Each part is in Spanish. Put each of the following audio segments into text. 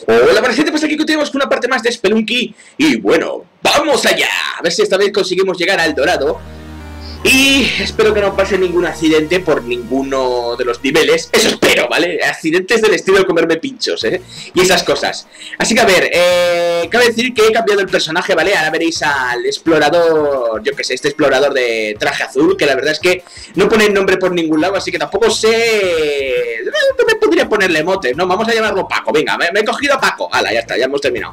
Hola, buenas gente, pues aquí continuamos con una parte más de Spelunky. Y bueno, ¡vamos allá! A ver si esta vez conseguimos llegar al Dorado. Y espero que no pase ningún accidente por ninguno de los niveles. Eso espero, ¿vale? Accidentes del estilo de comerme pinchos, y esas cosas. Así que a ver, cabe decir que he cambiado el personaje, ¿vale? Ahora veréis al explorador, yo que sé, este explorador de traje azul, que la verdad es que no pone el nombre por ningún lado, así que tampoco sé... No me podría ponerle mote, ¿no? Vamos a llamarlo Paco, venga, me he cogido a Paco. Hala, ya está, ya hemos terminado.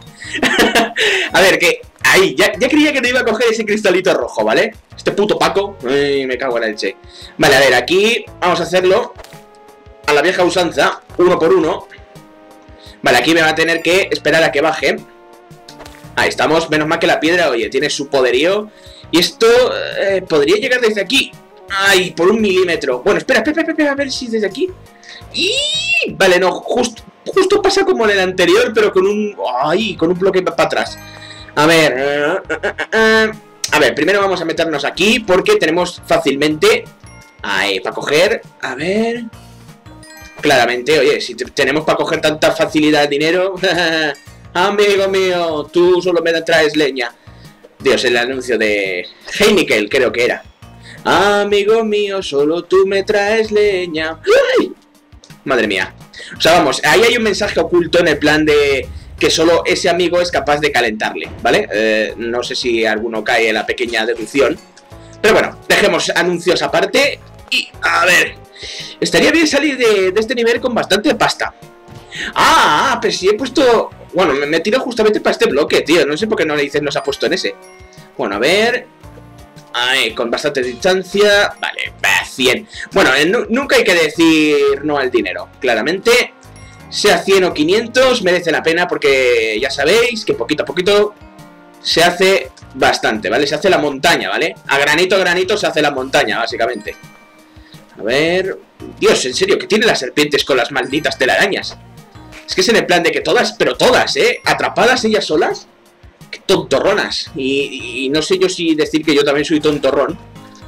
A ver, que... Ahí, ya creía que te iba a coger ese cristalito rojo, ¿vale? Este puto Paco. Ay, me cago en la leche. Vale, a ver, aquí vamos a hacerlo a la vieja usanza, uno por uno. Vale, aquí me va a tener que esperar a que baje. Ahí estamos, menos mal que la piedra, oye, tiene su poderío. Y esto podría llegar desde aquí. Ay, por 1 milímetro. Bueno, espera, a ver si desde aquí. Y vale, no, justo pasa como en el anterior, pero con un... Ay, con un bloque para atrás. A ver, primero vamos a meternos aquí porque tenemos fácilmente... Ahí, para coger, a ver... Claramente, oye, si tenemos para coger tanta facilidad de dinero... Amigo mío, tú solo me traes leña. Dios, el anuncio de Heineken creo que era. Amigo mío, solo tú me traes leña. ¡Ay! Madre mía. O sea, vamos, ahí hay un mensaje oculto en el plan de... que solo ese amigo es capaz de calentarle, ¿vale? No sé si alguno cae en la pequeña deducción. Pero bueno, dejemos anuncios aparte. Y, a ver, estaría bien salir de este nivel con bastante pasta. Pero si he puesto... Bueno, me tiro justamente para este bloque, tío. No sé por qué no le dices nos ha puesto en ese. Bueno, a ver... Ahí, con bastante distancia... Vale, 100. Bueno, nunca hay que decir no al dinero, claramente... Sea 100 o 500, merece la pena porque ya sabéis que poquito a poquito se hace bastante, ¿vale? Se hace la montaña, ¿vale? A granito se hace la montaña, básicamente. A ver... Dios, en serio, ¿qué tienen las serpientes con las malditas telarañas? Es que es en el plan de que todas, pero todas, atrapadas ellas solas. Qué tontorronas. Y no sé yo si decir que yo también soy tontorrón.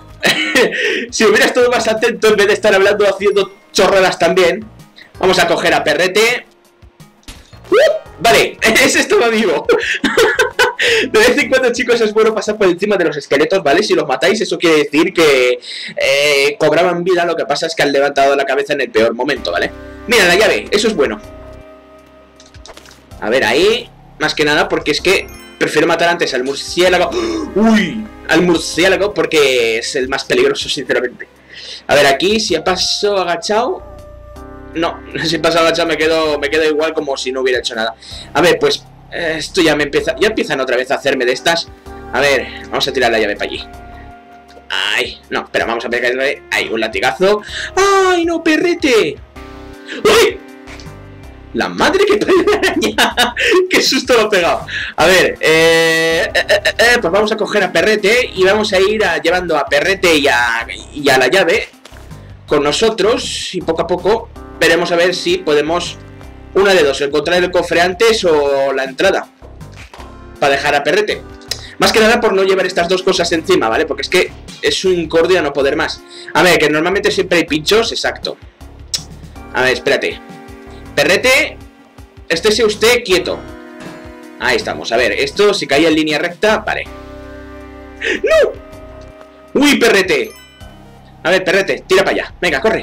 Si hubiera estado más atento en vez de estar hablando haciendo chorradas también... Vamos a coger a Perrete. Vale, ese estaba vivo. De vez en cuando, chicos, es bueno pasar por encima de los esqueletos, ¿vale? Si los matáis, eso quiere decir que cobraban vida. Lo que pasa es que han levantado la cabeza en el peor momento, ¿vale? Mira, la llave, eso es bueno. A ver, ahí, más que nada, porque es que prefiero matar antes al murciélago. ¡Uy! Al murciélago porque es el más peligroso, sinceramente. A ver, aquí, si paso agachado... No, si pasa agachado me quedo igual como si no hubiera hecho nada. A ver, pues esto ya empiezan otra vez a hacerme de estas. A ver, vamos a tirar la llave para allí. Ay, no, espera, vamos a pegarle ahí un latigazo. ¡Ay, no, Perrete! ¡Uy! La madre que araña. ¡Qué susto lo he pegado! A ver, pues vamos a coger a Perrete y vamos a ir llevando a Perrete y a la llave con nosotros y poco a poco veremos a ver si podemos, una de dos, encontrar el cofre antes o la entrada para dejar a Perrete. Más que nada por no llevar estas dos cosas encima, ¿vale? Porque es que es un cordio a no poder más. A ver, que normalmente siempre hay pinchos, exacto. A ver, espérate. Perrete, estése usted quieto. Ahí estamos, a ver, esto si caía en línea recta, vale. ¡No! ¡Uy, Perrete! A ver, Perrete, tira para allá, venga, corre.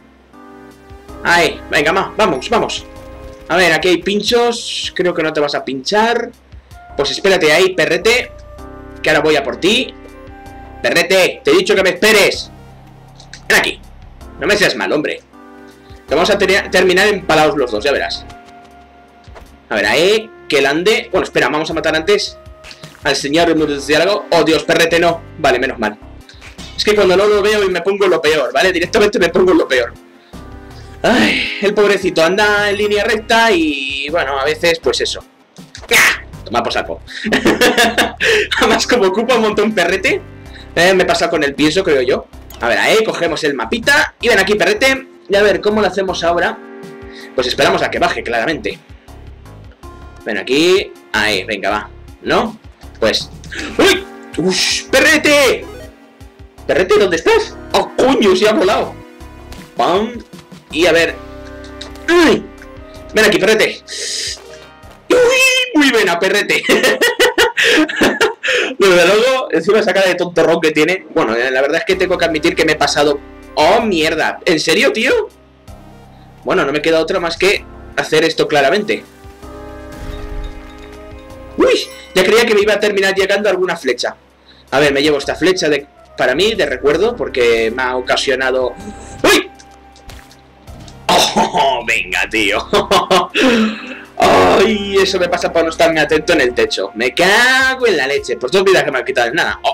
Ahí, venga, vamos. A ver, aquí hay pinchos. Creo que no te vas a pinchar. Pues espérate ahí, Perrete, que ahora voy a por ti. Perrete, te he dicho que me esperes. Ven aquí. No me seas mal, hombre. Te vamos a terminar empalados los dos, ya verás. A ver, ahí, que él ande. Bueno, espera, vamos a matar antes al señor murciélago. Oh, Dios, Perrete no. Vale, menos mal. Es que cuando no lo veo y me pongo en lo peor, ¿vale? Directamente me pongo en lo peor. Ay, el pobrecito anda en línea recta y, bueno, a veces, pues eso. Toma por saco. Además, como ocupa un montón Perrete, me pasa con el pienso, creo yo. A ver, ahí cogemos el mapita y ven aquí, Perrete. Y a ver, ¿cómo lo hacemos ahora? Pues esperamos a que baje, claramente. Ven aquí. Ahí, venga, va. ¿No? Pues... ¡Uy! ¡Ush! ¡Perrete! ¿Perrete, dónde estás? ¡Oh, coño! Se ha volado. ¡Pam! Y a ver... ¡Ay! Ven aquí, Perrete. Muy buena, perrete. Desde luego, encima esa cara de tontorrón que tiene. Bueno, la verdad es que tengo que admitir que me he pasado. ¡Oh, mierda! ¿En serio, tío? Bueno, no me queda otra más que hacer esto claramente. ¡Uy! Ya creía que me iba a terminar llegando alguna flecha. A ver, me llevo esta flecha para mí, de recuerdo, porque me ha ocasionado... ¡Uy! ¡Oh, venga, tío! ¡Ay! Eso me pasa por no estarme atento en el techo. Me cago en la leche. Pues 2 vidas que me han quitado. Nada. ¡Oh!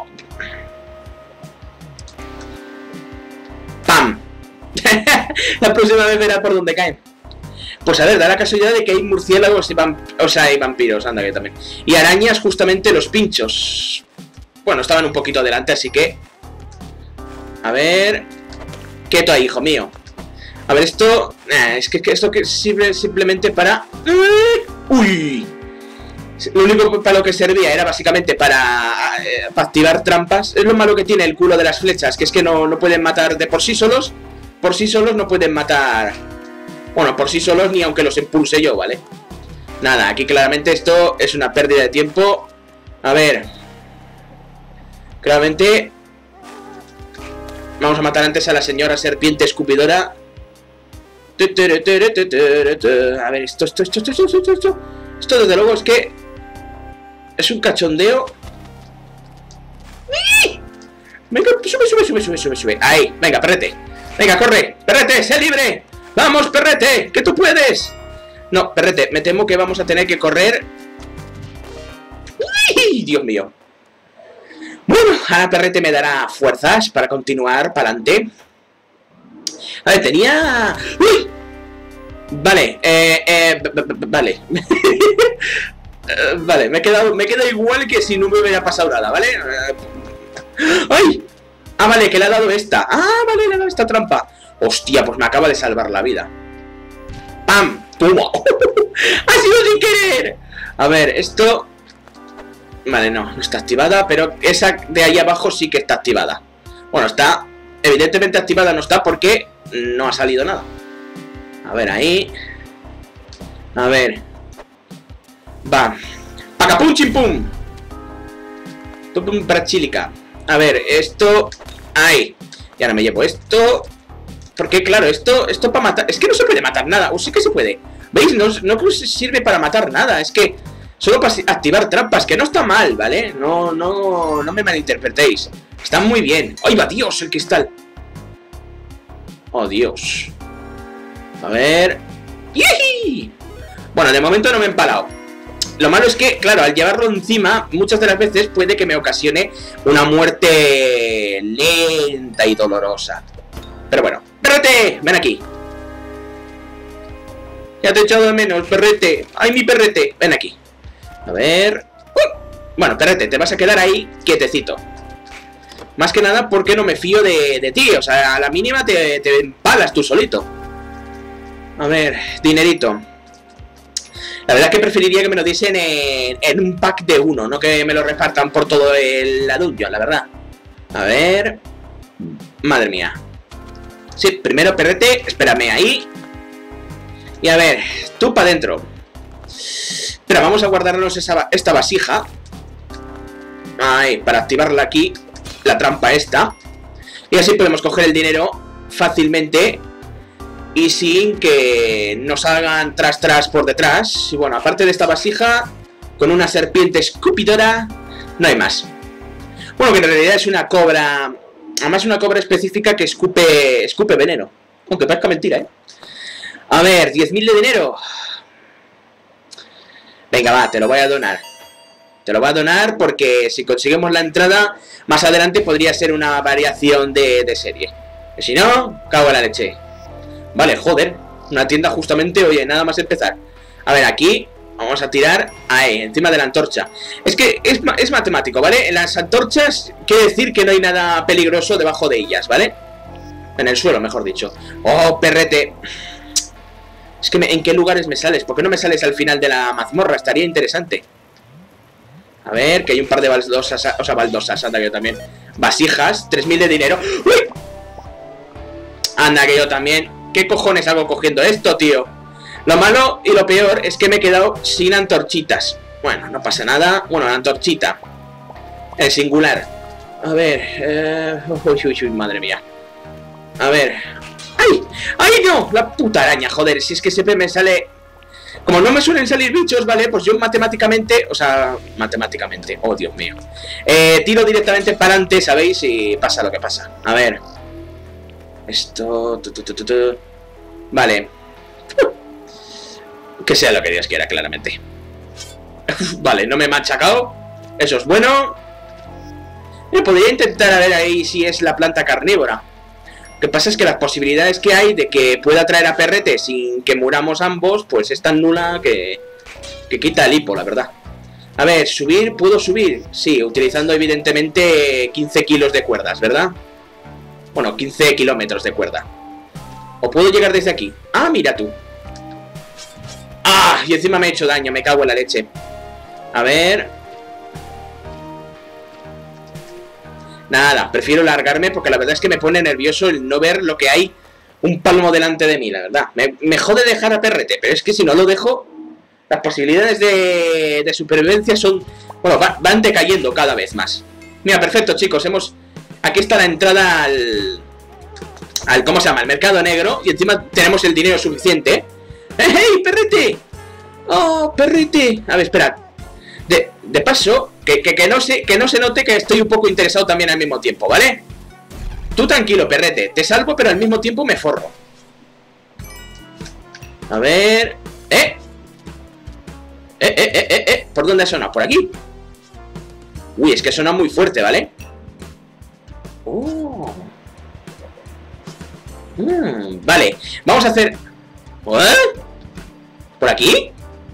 ¡Pam! La próxima vez verá por dónde caen. Pues a ver, da la casualidad de que hay murciélagos y hay vampiros, anda que también. Y arañas justamente los pinchos. Bueno, estaban un poquito adelante, así que... A ver... Quieto ahí, hijo mío. A ver, esto... es que esto que sirve simplemente para... ¡Uy! Lo único para lo que servía era básicamente para activar trampas. Es lo malo que tiene el culo de las flechas, que es que no pueden matar de por sí solos. Por sí solos no pueden matar... Bueno, por sí solos ni aunque los impulse yo, ¿vale? Nada, aquí claramente esto es una pérdida de tiempo. A ver. Claramente... Vamos a matar antes a la señora serpiente escupidora. A ver, esto desde luego es que... Es un cachondeo. Venga, sube. Ahí, venga, perrete. Venga, corre, perrete, sé libre. ¡Vamos, perrete! ¡Que tú puedes! No, perrete, me temo que vamos a tener que correr. ¡Uy! Dios mío. Bueno, ahora perrete me dará fuerzas para continuar para adelante. A ver, tenía... ¡Uy! Vale, vale. Vale, me he quedado igual que si no me hubiera pasado nada, ¿vale? ¡Ay! Ah, vale, que le ha dado esta. Ah, vale, le ha dado esta trampa. Hostia, pues me acaba de salvar la vida. ¡Pam! ¡Toma! ¡Ha sido sin querer! A ver, esto... Vale, no está activada, pero esa de ahí abajo sí que está activada. Bueno, está... Evidentemente activada no está porque no ha salido nada. A ver, ahí... A ver... Va. ¡Pacapum chimpum! Tupum para chilica. A ver, esto... Ahí. Y ahora me llevo esto... Porque claro, esto para matar... Es que no se puede matar nada, o sí que se puede. ¿Veis? No sirve para matar nada. Es que solo para activar trampas, que no está mal, ¿vale? No me malinterpretéis. Está muy bien. ¡Ay, va, Dios! El cristal. ¡Oh, Dios! A ver... ¡Yihi! Bueno, de momento no me he empalado. Lo malo es que, claro, al llevarlo encima, muchas de las veces puede que me ocasione una muerte lenta y dolorosa. Pero bueno, ¡perrete! ¡Ven aquí! Ya te he echado de menos, perrete. ¡Ay, mi perrete! Ven aquí. A ver... Bueno, perrete, te vas a quedar ahí quietecito. Más que nada porque no me fío de ti. O sea, a la mínima te empalas tú solito. A ver, dinerito. La verdad es que preferiría que me lo diesen en un pack de 1, no que me lo repartan por todo la dungeon, la verdad. A ver... Madre mía. Sí, primero perrete, espérame ahí. Y a ver, tú para adentro. Espera, vamos a guardarnos esta vasija. Ahí, para activarla aquí. La trampa esta. Y así podemos coger el dinero fácilmente y sin que nos hagan tras por detrás. Y bueno, aparte de esta vasija, con una serpiente escupidora, no hay más. Bueno, que en realidad es una cobra... Además una cobra específica que escupe veneno. Aunque parezca mentira, ¿eh? A ver, 10.000 de dinero. Venga, va, te lo voy a donar. Te lo voy a donar porque si conseguimos la entrada, más adelante podría ser una variación de serie. Que si no, cago en la leche. Vale, joder. Una tienda justamente, oye, nada más empezar. A ver, aquí vamos a tirar ahí, encima de la antorcha. Es que es matemático, ¿vale? En las antorchas quiere decir que no hay nada peligroso debajo de ellas, ¿vale? En el suelo, mejor dicho. ¡Oh, perrete! Es que ¿en qué lugares me sales? ¿Por qué no me sales al final de la mazmorra? Estaría interesante. A ver, que hay un par de baldosas, o sea, baldosas, anda que yo también. Vasijas, 3.000 de dinero. ¡Uy! Anda que yo también. ¿Qué cojones hago cogiendo esto, tío? Lo malo y lo peor es que me he quedado sin antorchitas. Bueno, no pasa nada. Bueno, la antorchita. En singular. A ver... uy, madre mía. A ver... ¡Ay! ¡Ay, no! La puta araña, joder. Si es que siempre me sale... Como no me suelen salir bichos, ¿vale? Pues yo matemáticamente... O sea, matemáticamente... Oh, Dios mío. Tiro directamente para adelante, ¿sabéis? Y pasa lo que pasa. A ver... Esto... Vale. Que sea lo que Dios quiera, claramente. Vale, no me he machacado. Eso es bueno. Podría intentar a ver ahí si es la planta carnívora. Lo que pasa es que las posibilidades que hay de que pueda traer a Perrete sin que muramos ambos, pues es tan nula que quita el hipo, la verdad. A ver, ¿subir? ¿Puedo subir? Sí, utilizando evidentemente 15 kilos de cuerdas, ¿verdad? Bueno, 15 kilómetros de cuerda. ¿O puedo llegar desde aquí? Ah, mira tú. ¡Ah! Y encima me he hecho daño, me cago en la leche. A ver... Nada, prefiero largarme porque la verdad es que me pone nervioso el no ver lo que hay un palmo delante de mí, la verdad. Me jode dejar a Perrete, pero es que si no lo dejo, las posibilidades de supervivencia son... Bueno, van decayendo cada vez más. Mira, perfecto, chicos, aquí está la entrada al ¿cómo se llama? Al mercado negro. Y encima tenemos el dinero suficiente. ¡Hey, Perrete! ¡Oh, Perrete! A ver, espera. De paso, que no se note que estoy un poco interesado también al mismo tiempo, ¿vale? Tú tranquilo, Perrete. Te salvo, pero al mismo tiempo me forro. A ver... ¿Por dónde ha sonado? ¿Por aquí? Uy, es que suena muy fuerte, ¿vale? Oh. Vale, vamos a hacer... ¿Eh? ¿Por aquí?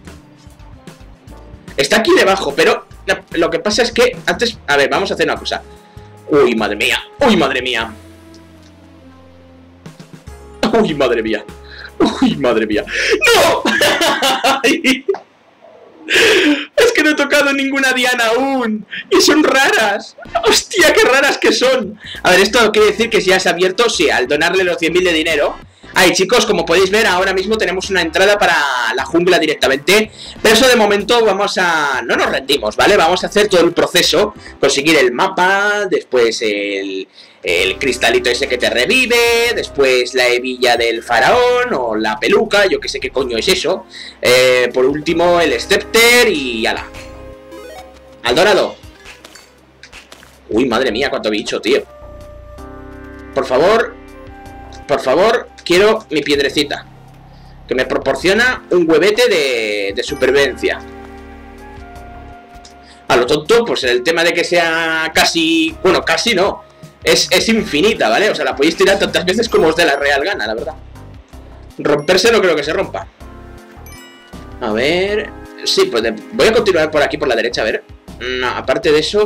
Está aquí debajo, pero lo que pasa es que antes... A ver, vamos a hacer una cosa. Uy, madre mía. Uy, madre mía. Uy, madre mía. Uy, madre mía. ¡No! Es que no he tocado ninguna diana aún. Y son raras. Hostia, qué raras que son. A ver, esto quiere decir que si ya se ha abierto. Sí, al donarle los 100.000 de dinero. Ahí, chicos, como podéis ver, ahora mismo tenemos una entrada para la jungla directamente. Pero eso de momento vamos a... No nos rendimos, ¿vale? Vamos a hacer todo el proceso. Conseguir el mapa, después el cristalito ese que te revive, después la hebilla del faraón o la peluca, yo que sé qué coño es eso. Por último, el scepter y ala. Al dorado. Uy, madre mía, cuánto bicho, tío. Por favor, quiero mi piedrecita, que me proporciona un huevete de supervivencia. A lo tonto, pues el tema de que sea casi... Bueno, casi no. Es infinita, ¿vale? O sea, la podéis tirar tantas veces como os dé la real gana, la verdad. Romperse no creo que se rompa. A ver... Sí, pues voy a continuar por aquí, por la derecha, a ver. No, aparte de eso...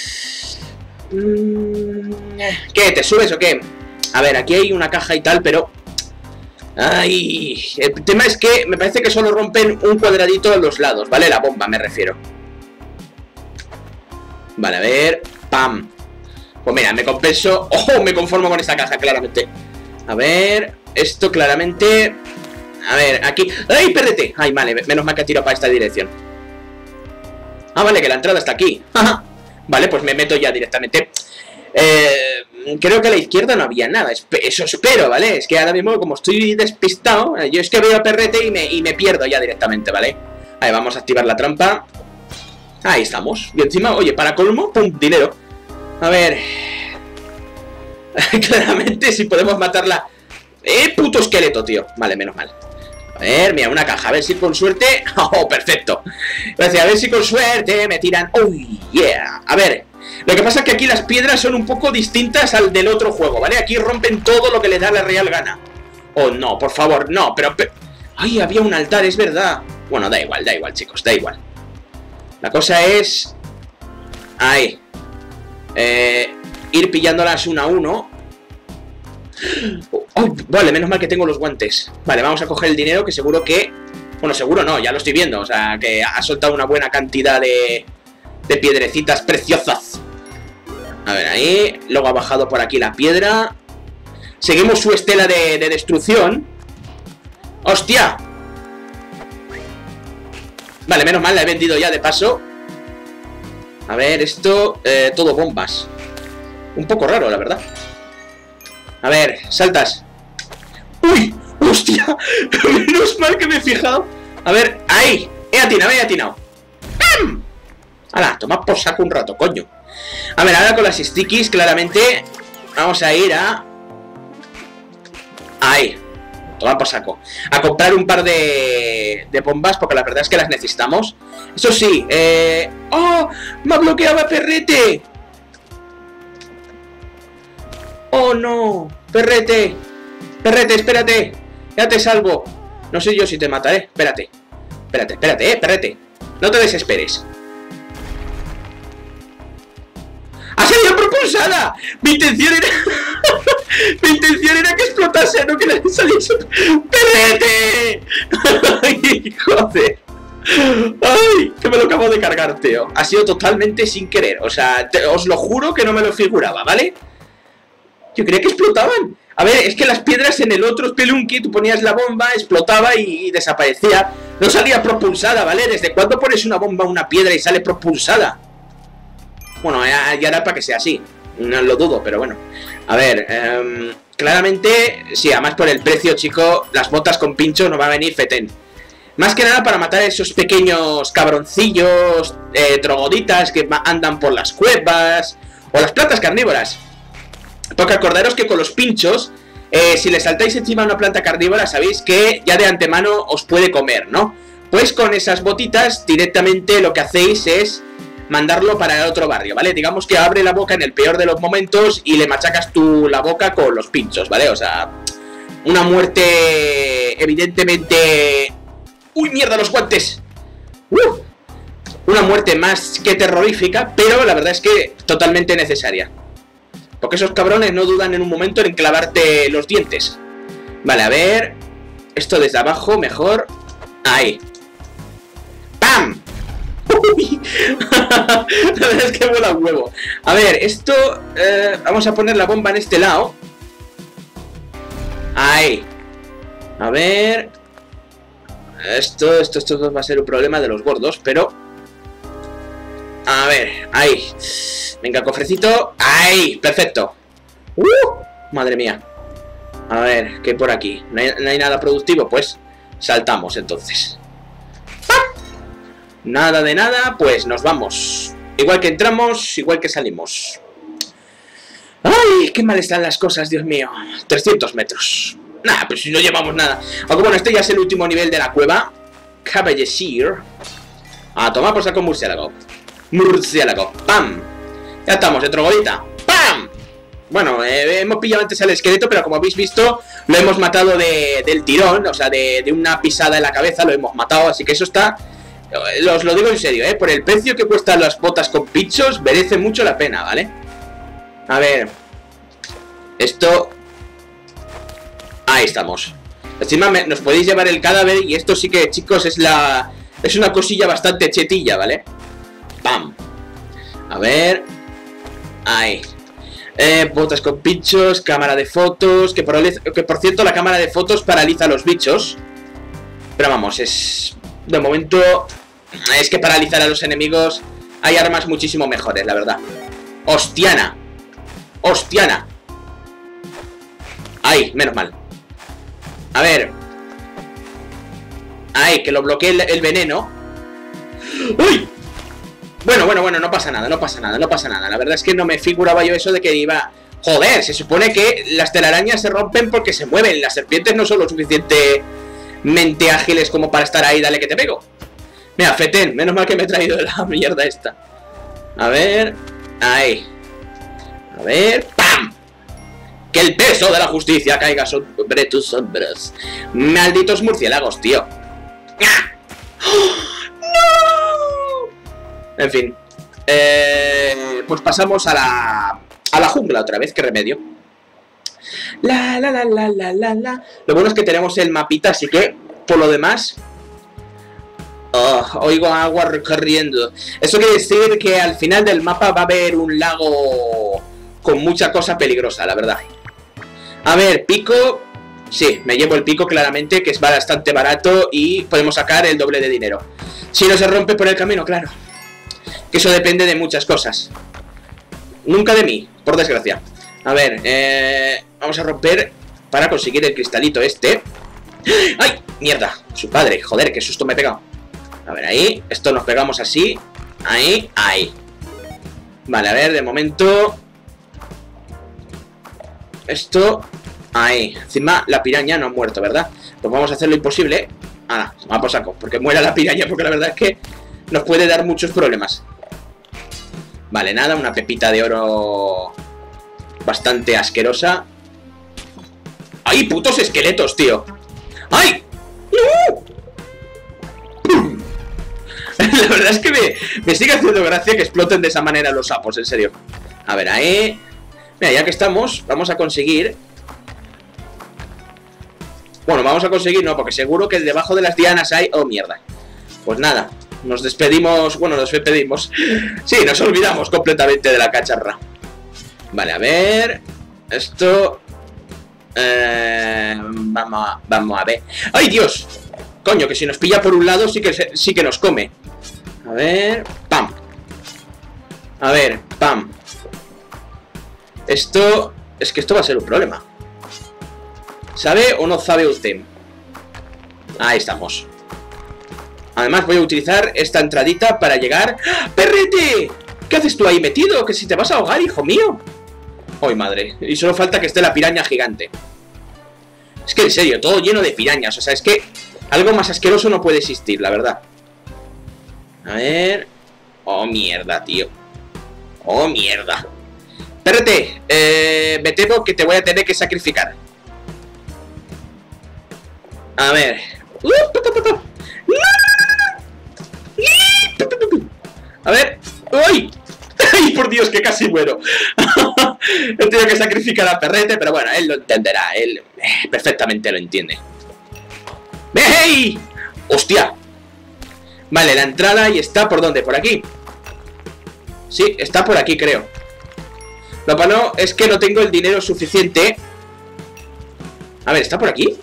¿Qué? ¿Te subes o qué? A ver, aquí hay una caja y tal, pero... Ay, el tema es que me parece que solo rompen un cuadradito a los lados, ¿vale? La bomba, me refiero. Vale, a ver... ¡Pam! Pues mira, me compenso... ¡Ojo! Me conformo con esta caja, claramente. A ver... Esto claramente... A ver, aquí... ¡Ay, perdete! Ay, vale, menos mal que tiro para esta dirección. Ah, vale, que la entrada está aquí. Vale, pues me meto ya directamente. Creo que a la izquierda no había nada. Eso espero, ¿vale? Es que ahora mismo, como estoy despistado, yo es que veo a Perrete y me pierdo ya directamente, ¿vale? Ahí, vamos a activar la trampa. Ahí estamos. Y encima, oye, para colmo, ¡pum! Dinero. A ver... Claramente, si podemos matarla... puto esqueleto, tío. Vale, menos mal. A ver, mira, una caja. A ver si con suerte... ¡Oh, perfecto! Gracias, a ver si con suerte me tiran... ¡Oh, yeah! A ver... Lo que pasa es que aquí las piedras son un poco distintas al del otro juego, ¿vale? Aquí rompen todo lo que les da la real gana. Oh, no, por favor, no, pero... ¡Ay, había un altar, es verdad! Bueno, da igual, chicos, da igual. La cosa es... Ahí. Ir pillándolas uno a uno. Oh, vale, menos mal que tengo los guantes. Vale, vamos a coger el dinero que seguro que... Bueno, seguro no, ya lo estoy viendo. O sea, que ha soltado una buena cantidad de piedrecitas preciosas. A ver, ahí. Luego ha bajado por aquí la piedra. Seguimos su estela de destrucción. ¡Hostia! Vale, menos mal, la he vendido ya de paso. A ver, esto... todo bombas. Un poco raro, la verdad. A ver, saltas. ¡Uy! ¡Hostia! Menos mal que me he fijado. A ver, ahí. He atinado. ¡Pam! ¡Hala! Toma por saco un rato, coño. A ver, ahora con las stickies, claramente vamos a ir a... Ahí. Toma por saco. A comprar un par de bombas, porque la verdad es que las necesitamos. Eso sí, ¡oh! ¡Me bloqueaba Perrete! ¡Oh, no! ¡Perrete! ¡Perrete, espérate! ¡Ya te salvo! No sé yo si te mataré. Espérate, Perrete. No te desesperes. ¡Ha salido propulsada! Mi intención era... Mi intención era que explotase, no que le saliese... ¡Perrete! ¡Ay, joder! ¡Ay! Que me lo acabo de cargar, tío. Ha sido totalmente sin querer. O sea, os lo juro que no me lo figuraba, ¿vale? Yo creía que explotaban. A ver, es que las piedras en el otro Spelunky, tú ponías la bomba, explotaba y desaparecía. No salía propulsada, ¿vale? ¿Desde cuándo pones una bomba a una piedra y sale propulsada? Bueno, ya era para que sea así. No lo dudo, pero bueno. A ver, claramente, sí, además por el precio, chico, las botas con pincho no va a venir fetén. Más que nada para matar a esos pequeños cabroncillos, trogoditas que andan por las cuevas, o las plantas carnívoras. Porque acordaros que con los pinchos, si le saltáis encima a una planta carnívora, sabéis que ya de antemano os puede comer, ¿no? Pues con esas botitas directamente lo que hacéis es mandarlo para el otro barrio, ¿vale? Digamos que abre la boca en el peor de los momentos y le machacas tú la boca con los pinchos, ¿vale? O sea, una muerte evidentemente... ¡Uy, mierda, los guantes! Una muerte más que terrorífica, pero la verdad es que totalmente necesaria. Porque esos cabrones no dudan en un momento en clavarte los dientes. Vale, a ver... Esto desde abajo, mejor... Ahí. ¡Pam! ¡Uy! La verdad es que vuela un huevo. A ver, esto... vamos a poner la bomba en este lado. Ahí. A ver... Esto va a ser un problema de los gordos, pero... A ver, ahí. Venga, cofrecito. ¡Ahí! ¡Perfecto! Madre mía. A ver, ¿qué hay por aquí? ¿No hay nada productivo? Pues saltamos entonces. Nada de nada, pues nos vamos. Igual que entramos, igual que salimos. ¡Ay! ¡Qué mal están las cosas, Dios mío! 300 metros. Nah, pues si no llevamos nada. Aunque bueno, este ya es el último nivel de la cueva. Caballesir. A tomar por saco murciélago. Murciélago. ¡Pam! Ya estamos, de trogodita. ¡Pam! Bueno, hemos pillado antes al esqueleto, pero como habéis visto, lo hemos matado del tirón. O sea, de una pisada en la cabeza lo hemos matado. Así que eso está... Os lo digo en serio, por el precio que cuestan las botas con pinchos, merece mucho la pena, ¿vale? A ver. Esto... Ahí estamos. Encima nos podéis llevar el cadáver. Y esto sí que, chicos, es una cosilla bastante chetilla, ¿vale? ¡Pam! A ver... Ahí. Botas con pinchos, cámara de fotos. Que por cierto, la cámara de fotos paraliza a los bichos. Pero vamos, es... De momento... Es que paralizar a los enemigos... Hay armas muchísimo mejores, la verdad. ¡Hostiana! ¡Hostiana! Ahí, menos mal. A ver. Ahí, que lo bloquee el veneno. ¡Uy! Bueno, no pasa nada, no pasa nada. La verdad es que no me figuraba yo eso de que iba... Joder, se supone que las telarañas se rompen porque se mueven. Las serpientes no son lo suficientemente ágiles como para estar ahí, dale que te pego. Mira, fetén, menos mal que me he traído la mierda esta. A ver... Ahí. A ver... ¡Pam! Que el peso de la justicia caiga sobre tus hombros. Malditos murciélagos, tío. ¡Oh! ¡No! En fin. Pues pasamos a la jungla otra vez, qué remedio. La. Lo bueno es que tenemos el mapita, así que, por lo demás... oigo agua recorriendo. Eso quiere decir que al final del mapa va a haber un lago con mucha cosa peligrosa, la verdad. A ver, pico. Sí, me llevo el pico claramente, que es bastante barato y podemos sacar el doble de dinero. Si no se rompe por el camino, claro. Que eso depende de muchas cosas. Nunca de mí, por desgracia. A ver, vamos a romper para conseguir el cristalito este. ¡Ay! ¡Mierda! Su padre, joder, qué susto me he pegado. A ver, ahí, esto nos pegamos así. Ahí, ahí. Vale, a ver, de momento esto, ahí. Encima la piraña no ha muerto, ¿verdad? Pues vamos a hacer lo imposible. Ah, no, vamos a saco, porque muera la piraña, porque la verdad es que nos puede dar muchos problemas. Vale, nada, una pepita de oro bastante asquerosa. ¡Ay, putos esqueletos, tío! ¡Ay! ¡No! La verdad es que me sigue haciendo gracia que exploten de esa manera los sapos, en serio. A ver, ahí. Mira, ya que estamos, vamos a conseguir... Bueno, vamos a conseguir, no, porque seguro que debajo de las dianas hay... Oh, mierda. Pues nada, nos despedimos... Bueno, nos despedimos. Sí, nos olvidamos completamente de la cacharra. Vale, a ver... Esto... Vamos a ver... ¡Ay, Dios! Coño, que si nos pilla por un lado sí que nos come. A ver... ¡Pam! A ver, ¡pam! Esto... Es que esto va a ser un problema. ¿Sabe o no sabe usted? Ahí estamos. Además voy a utilizar esta entradita para llegar... ¡Ah! ¡Perrete! ¿Qué haces tú ahí metido? Que si te vas a ahogar, hijo mío. ¡Ay, madre! Y solo falta que esté la piraña gigante. Es que en serio, todo lleno de pirañas. O sea, es que algo más asqueroso no puede existir, la verdad. A ver... Oh, mierda, tío. Oh, mierda. Perrete, me temo que te voy a tener que sacrificar. A ver. A ver. ¡Uy! ¡Ay, por Dios, que casi muero! He tenido que sacrificar a Perrete, pero bueno, él lo entenderá. Él perfectamente lo entiende. ¡Hey! ¡Hostia! Vale, la entrada y está por dónde, por aquí. Sí, está por aquí, creo. Lo malo es que no tengo el dinero suficiente. A ver, ¿está por aquí?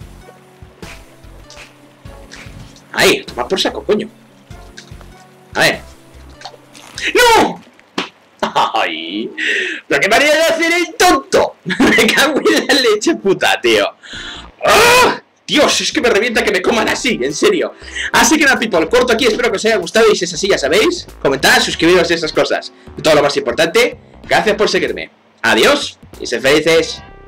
Ahí, toma por saco, coño. A ver. ¡No! ¡Ay! ¡Lo que manera de hacer el tonto! Me cago en la leche puta, tío. ¡Ah! Dios, es que me revienta que me coman así, en serio. Así que nada, people, corto aquí, espero que os haya gustado. Y si es así, ya sabéis, comentad, suscribiros y esas cosas. Y todo lo más importante, gracias por seguirme. Adiós y sed felices.